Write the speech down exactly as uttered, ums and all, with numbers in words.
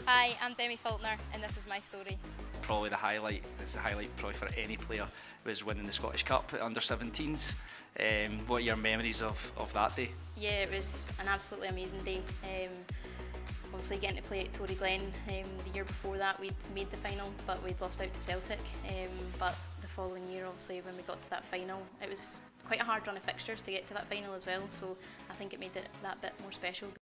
Hi, I'm Demi Falconer and this is my story. Probably the highlight, it's the highlight probably for any player, was winning the Scottish Cup at under seventeens. Um, what are your memories of, of that day? Yeah, it was an absolutely amazing day. Um, obviously getting to play at Tory Glen, um, the year before that we'd made the final but we'd lost out to Celtic. Um, but the following year, obviously when we got to that final, it was quite a hard run of fixtures to get to that final as well, so I think it made it that bit more special.